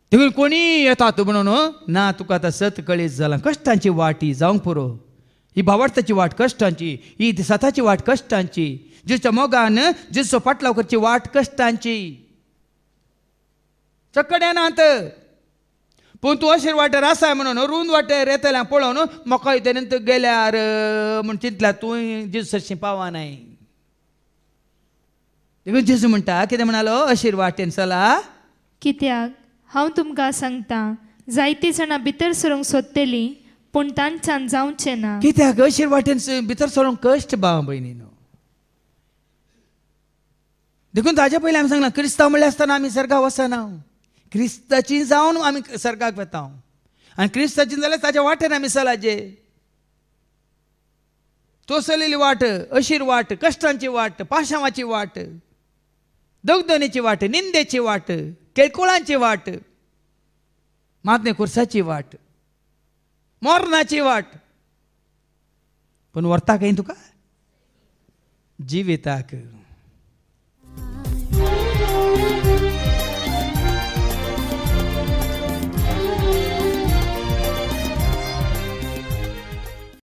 देखून कोणी येतात म्हणून ना तुका आतां सत कळीत जाला कश्टांची वाट ही जावंक पुरो ही भावार्थाची वाट कश्टांची ही सताची वाट कश्टांची जिच्या मोगान जिचो फाटलाव करची वाट कश्टांची चकड्यानात पूण तूं अशें वाटेर आसाय म्हणून रुंद वाटेर येतल्या पळोवन म्हाका तेणें गेल्यार म्हूण चिंतल्यार तूं जेजूसाची पावनाय देखून जेजू म्हणटा कितें म्हणालो अशीर वाटेन चला कित्याक हांव तुमकां सांगता जायतीं जाणां भितर सरूंक सोदतलीं पूण तांच्यान जावचें ना कित्याक अशीर वाटेन भितर सरूंक कश्ट भाव भयणीनो देखून ताच्या पयलीं आमी सांगलां क्रिस्तांव म्हणल्यार आसतना आमी सर्गाक वचना क्रिस्ताची जावन आमी सर्गाक वता आनी क्रिस्ताची जाल्यार ताच्या वाटेन आमी चलाजे तो चलिल्ली वाट अशीर वाट कश्टांची वाट पाशांवाची वाट दगदणेची वाट निंदेची वाट केळकुळांची वाट मातने खुर्साची वाट मोरनाची वाट पण व्हरता खंय तुका जिविताक